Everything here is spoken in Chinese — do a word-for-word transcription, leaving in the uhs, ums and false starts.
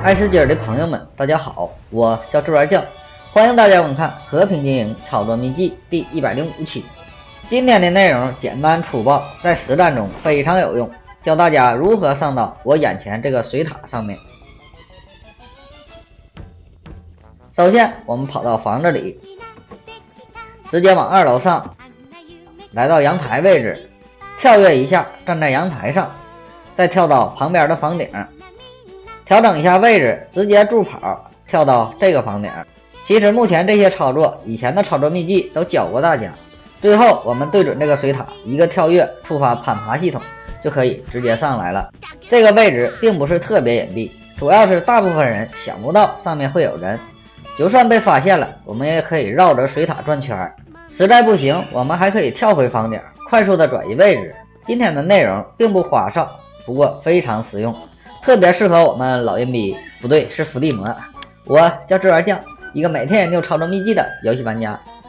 爱吃鸡儿的朋友们，大家好，我叫猪儿酱，欢迎大家观看《和平经营操作秘籍》第一百零五期。今天的内容简单粗暴，在实战中非常有用，教大家如何上到我眼前这个水塔上面。首先，我们跑到房子里，直接往二楼上，来到阳台位置，跳跃一下，站在阳台上，再跳到旁边的房顶。调整一下位置，直接助跑跳到这个房顶。其实目前这些操作，以前的操作秘籍都教过大家。最后我们对准这个水塔，一个跳跃触发攀爬系统，就可以直接上来了。这个位置并不是特别隐蔽，主要是大部分人想不到上面会有人。就算被发现了，我们也可以绕着水塔转圈。实在不行，我们还可以跳回房顶，快速的转移位置。今天的内容并不花哨，不过非常实用。特别适合我们老阴逼，不对，是伏地魔。我叫猪儿酱，一个每天研究操作秘籍的游戏玩家。